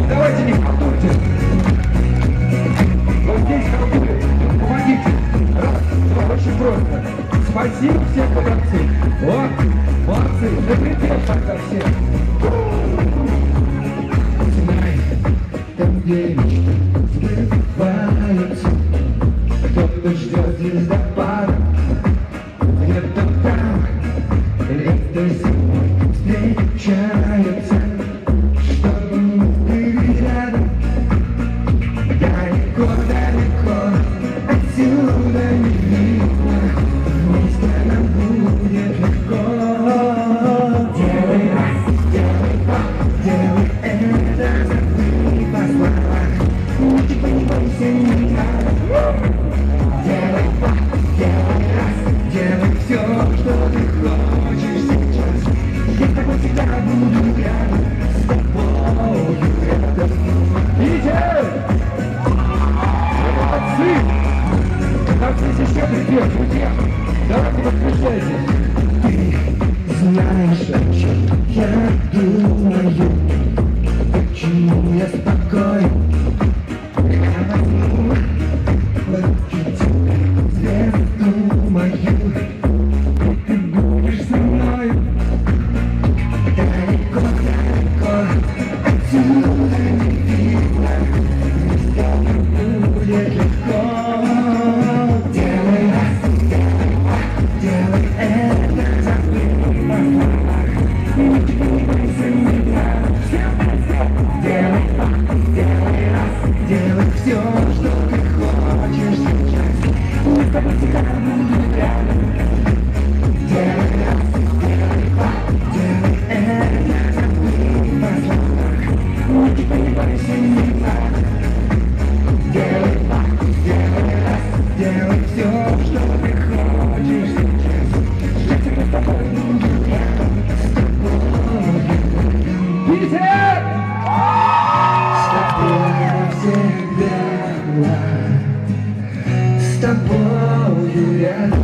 Давайте не халтурьте. Вот здесь халтурят. Помогите. Раз, два, очень просто. Спасибо всем, продавцы. Вот, молодцы. Закрепил тогда всех. Знай, там где сбываются, кто-то ждет звездопада. Где-то там лето зимой встречаются, чтобы быть рядом. Далеко-далеко отсюда не видно, вместе нам будет легко. Делай раз, делай два, делай это, забыли по словам. Типа не бойся, не надо. Делай два, делай раз, делай все, что ты хочешь сейчас. Я с тобой всегда буду рядом, с тобою рядом. Видите? Молодцы! Как здесь еще припев, друзья? Давайте подключайтесь. Ты знаешь, о чем я думаю, почему я спокоен. Я возьму в руки звезду мою, и ты будешь со мной. Далеко-далеко отсюда не видно, вместе нам будет легко. Делай раз, делай два, делай это, забыли по словах. Ничего не бойся, не надо. Делай два, делай раз, делай все, что ты хочешь сейчас. Мы с тобой всегда будем рядом. Делай раз, делай два, делай это, забыли по словах. Ничего не бойся, не надо. Делай два, делай раз, делай все, что ты хочешь сейчас. Я всегда с тобой буду рядом, с тобой рядом. Питер! С тобой навсегда, с тобою рядом.